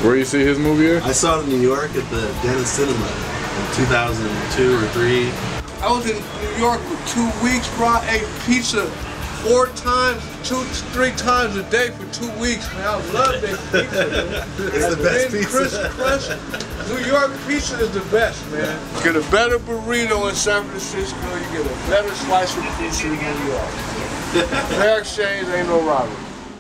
Where you see his movie at? I saw it in New York at the Dennis Cinema in 2002 or 3. I was in New York for 2 weeks, bro. I ate pizza 4 times, 2-3 times a day for 2 weeks, man. I love that pizza, man. It's the best pizza. Crust. New York pizza is the best, man. You get a better burrito in San Francisco, you get a better slice of pizza in New York. Fair exchange, ain't no robbery.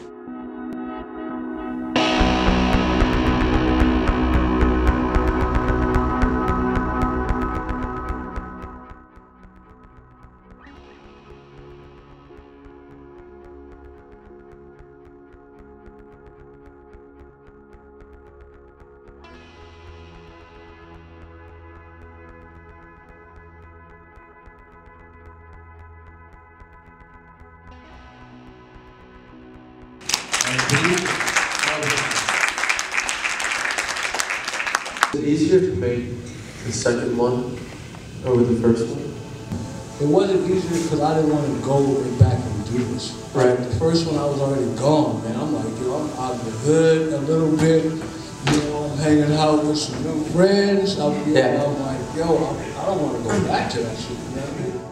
Is it easier to make the second one over the first one? It wasn't easier because I didn't want to go back and do this. Right. The first one I was already gone, man. I'm like, yo, I'm out of the hood a little bit. You know, I'm hanging out with some new friends. I'm like, yo, I don't want to go back to that shit, you know what I mean?